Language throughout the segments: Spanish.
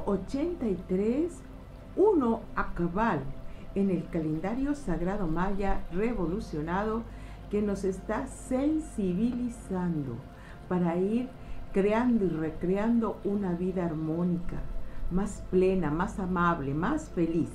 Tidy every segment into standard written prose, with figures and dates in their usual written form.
83, 1 Akbal, en el calendario sagrado maya revolucionado, que nos está sensibilizando para ir creando y recreando una vida armónica, más plena, más amable, más feliz.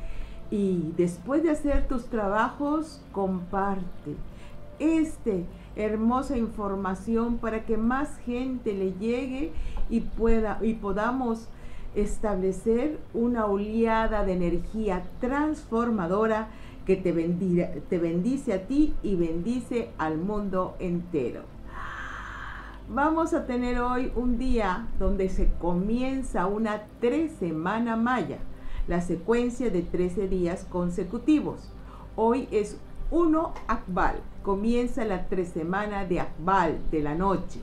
Y después de hacer tus trabajos, comparte esta hermosa información para que más gente le llegue y podamos establecer una oleada de energía transformadora que te bendice a ti y bendice al mundo entero. Vamos a tener hoy un día donde se comienza una 3 semana maya, la secuencia de 13 días consecutivos. Hoy es 1 Akbal, comienza la 3 semana de Akbal, de la noche.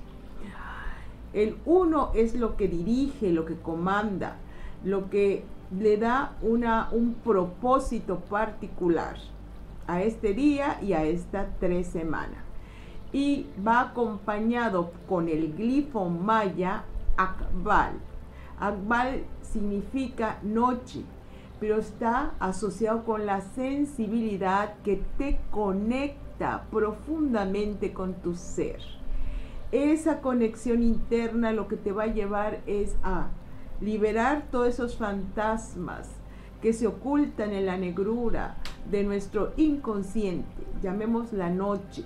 El 1 es lo que dirige, lo que comanda, lo que le da un propósito particular a este día y a esta 3 semanas. Y va acompañado con el glifo maya Akbal. Akbal significa noche, pero está asociado con la sensibilidad que te conecta profundamente con tu ser. Esa conexión interna lo que te va a llevar es a liberar todos esos fantasmas que se ocultan en la negrura de nuestro inconsciente, llamemos la noche,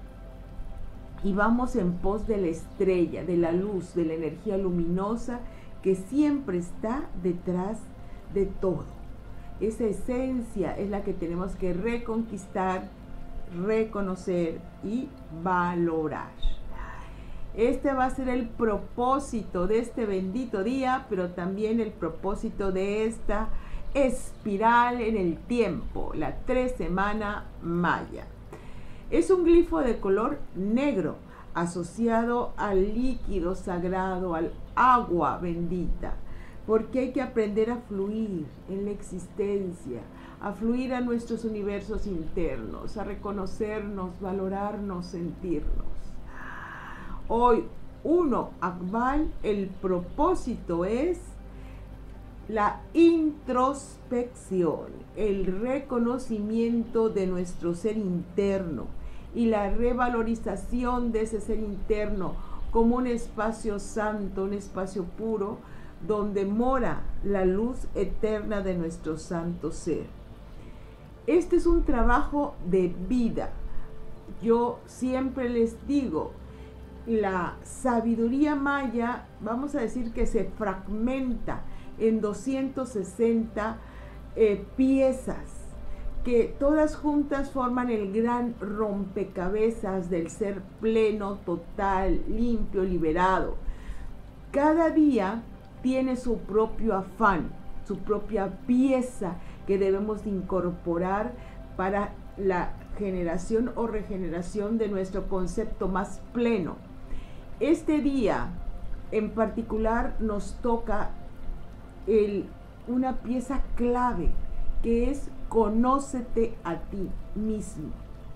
y vamos en pos de la estrella, de la luz, de la energía luminosa que siempre está detrás de todo. Esa esencia es la que tenemos que reconquistar, reconocer y valorar. Este va a ser el propósito de este bendito día, pero también el propósito de esta espiral en el tiempo, la 3 semana maya. Es un glifo de color negro, asociado al líquido sagrado, al agua bendita, porque hay que aprender a fluir en la existencia, a fluir a nuestros universos internos, a reconocernos, valorarnos, sentirnos. Hoy, 1 Akbal, el propósito es la introspección, el reconocimiento de nuestro ser interno y la revalorización de ese ser interno como un espacio santo, un espacio puro, donde mora la luz eterna de nuestro santo ser. Este es un trabajo de vida. Yo siempre les digo, la sabiduría maya, vamos a decir que se fragmenta en 260 piezas, que todas juntas forman el gran rompecabezas del ser pleno, total, limpio, liberado. Cada día tiene su propio afán, su propia pieza que debemos incorporar para la generación o regeneración de nuestro concepto más pleno. Este día en particular nos toca una pieza clave, que es conócete a ti mismo.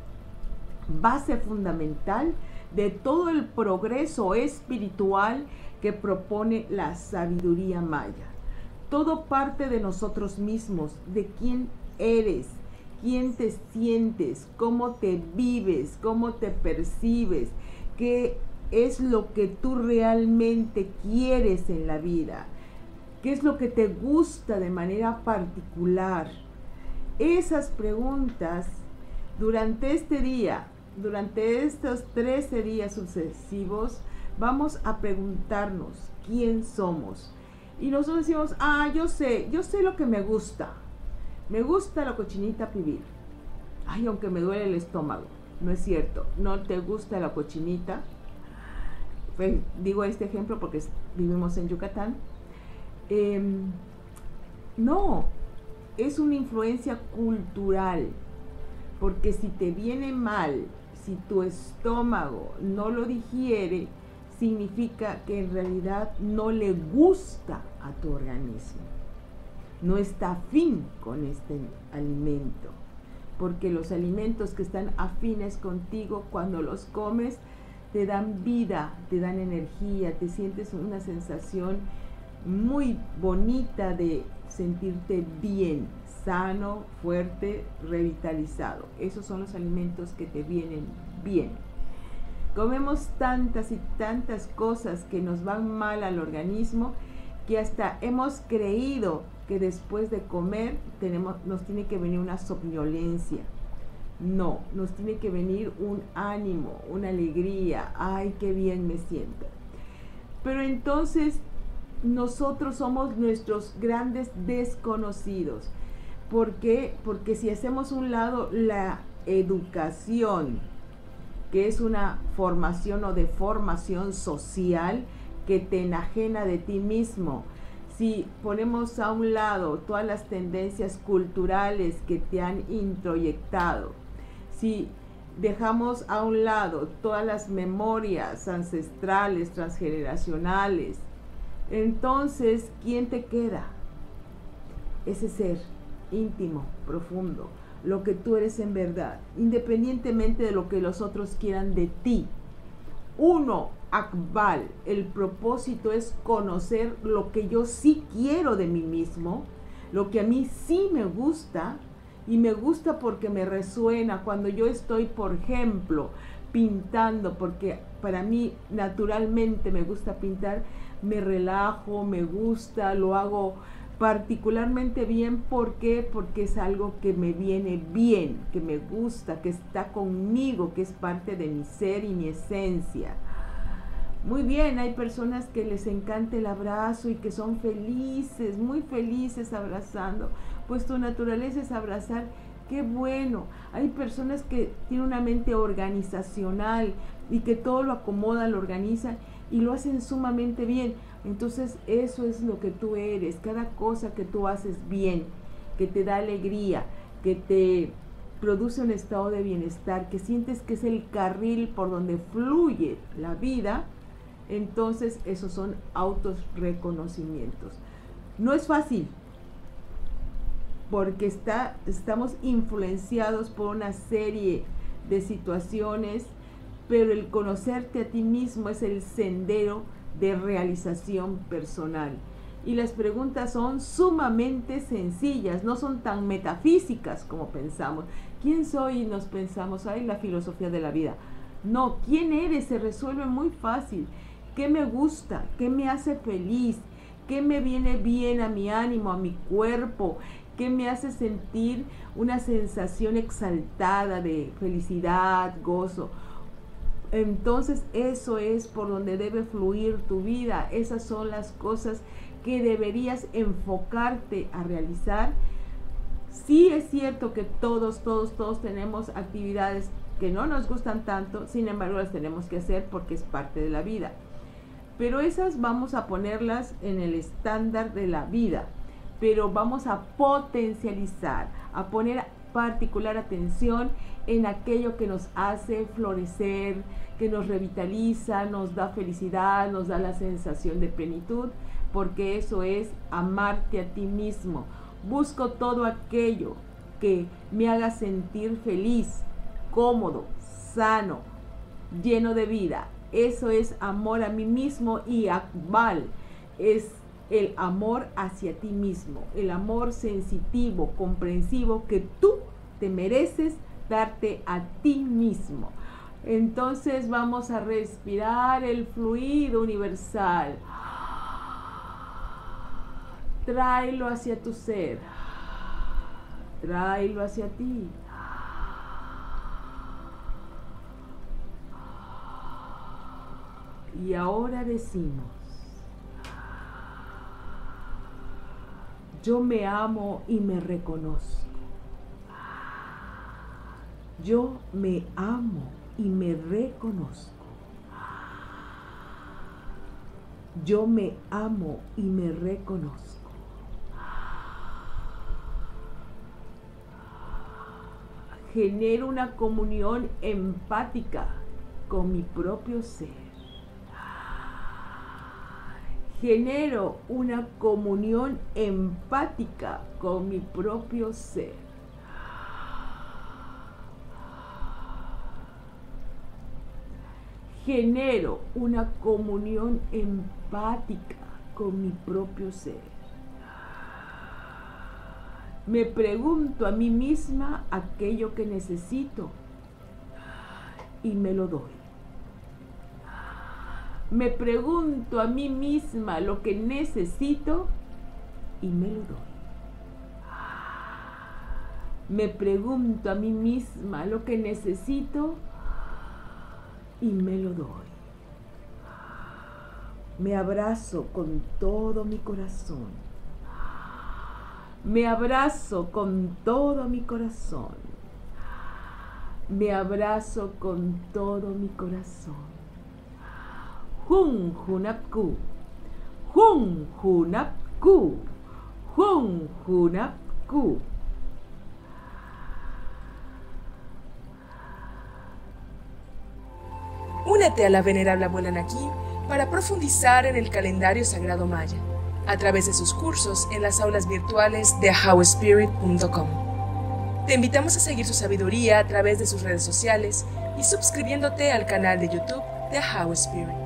Base fundamental de todo el progreso espiritual que propone la sabiduría maya. Todo parte de nosotros mismos, de quién eres, quién te sientes, cómo te vives, cómo te percibes, qué es lo que tú realmente quieres en la vida, qué es lo que te gusta de manera particular. Esas preguntas durante este día, durante estos 13 días sucesivos, vamos a preguntarnos quién somos. Y nosotros decimos, yo sé lo que me gusta la cochinita pibil. Ay, aunque me duele el estómago. No es cierto, no te gusta la cochinita. Pues, digo este ejemplo porque vivimos en Yucatán. No, es una influencia cultural, porque si te viene mal, si tu estómago no lo digiere, significa que en realidad no le gusta a tu organismo, no está afín con este alimento, porque los alimentos que están afines contigo, cuando los comes, te dan vida, te dan energía, te sientes una sensación muy bonita de sentirte bien, sano, fuerte, revitalizado. Esos son los alimentos que te vienen bien. Comemos tantas y tantas cosas que nos van mal al organismo que hasta hemos creído que después de comer nos tiene que venir una somnolencia. No, nos tiene que venir un ánimo, una alegría. ¡Ay, qué bien me siento! Pero entonces nosotros somos nuestros grandes desconocidos. ¿Por qué? Porque si hacemos un lado la educación, que es una formación o deformación social que te enajena de ti mismo, si ponemos a un lado todas las tendencias culturales que te han introyectado, si dejamos a un lado todas las memorias ancestrales, transgeneracionales, entonces, ¿quién te queda? Ese ser íntimo, profundo, lo que tú eres en verdad, independientemente de lo que los otros quieran de ti. Uno, Akbal, el propósito es conocer lo que yo sí quiero de mí mismo, lo que a mí sí me gusta, y me gusta porque me resuena cuando yo estoy, por ejemplo, pintando, porque para mí naturalmente me gusta pintar, me relajo, me gusta, lo hago particularmente bien. ¿Por qué? Porque es algo que me viene bien, que me gusta, que está conmigo, que es parte de mi ser y mi esencia. Muy bien, hay personas que les encanta el abrazo y que son felices, muy felices abrazando. Pues tu naturaleza es abrazar. ¡Qué bueno! Hay personas que tienen una mente organizacional y que todo lo acomodan, lo organizan y lo hacen sumamente bien. Entonces eso es lo que tú eres. Cada cosa que tú haces bien, que te da alegría, que te produce un estado de bienestar, que sientes que es el carril por donde fluye la vida, entonces esos son autorreconocimientos. No es fácil, porque estamos influenciados por una serie de situaciones, pero el conocerte a ti mismo es el sendero de realización personal. Y las preguntas son sumamente sencillas, no son tan metafísicas como pensamos. ¿Quién soy? Y nos pensamos, ay, la filosofía de la vida. No, ¿quién eres? Se resuelve muy fácil. ¿Qué me gusta? ¿Qué me hace feliz? ¿Qué me viene bien a mi ánimo, a mi cuerpo? ¿Qué me hace sentir una sensación exaltada de felicidad, gozo? Entonces eso es por donde debe fluir tu vida. Esas son las cosas que deberías enfocarte a realizar. Sí es cierto que todos tenemos actividades que no nos gustan tanto, sin embargo las tenemos que hacer porque es parte de la vida. Pero esas vamos a ponerlas en el estándar de la vida, pero vamos a potencializar, a poner particular atención en aquello que nos hace florecer, que nos revitaliza, nos da felicidad, nos da la sensación de plenitud, porque eso es amarte a ti mismo. Busco todo aquello que me haga sentir feliz, cómodo, sano, lleno de vida. Eso es amor a mí mismo, y Akbal es el amor hacia ti mismo, el amor sensitivo, comprensivo que tú te mereces darte a ti mismo. Entonces vamos a respirar el fluido universal. Tráelo hacia tu ser. Tráelo hacia ti. Y ahora decimos, yo me amo y me reconozco. Yo me amo y me reconozco. Yo me amo y me reconozco. Genero una comunión empática con mi propio ser. Genero una comunión empática con mi propio ser. Genero una comunión empática con mi propio ser. Me pregunto a mí misma aquello que necesito y me lo doy. Me pregunto a mí misma lo que necesito y me lo doy. Me pregunto a mí misma lo que necesito y me lo doy. Me abrazo con todo mi corazón. Me abrazo con todo mi corazón. Me abrazo con todo mi corazón. Hun Hunapku. Hun Hunapku. Hun Hunapku. Únete a la venerable abuela Naki para profundizar en el calendario sagrado maya, a través de sus cursos en las aulas virtuales de howspirit.com. Te invitamos a seguir su sabiduría a través de sus redes sociales y suscribiéndote al canal de YouTube de How Spirit.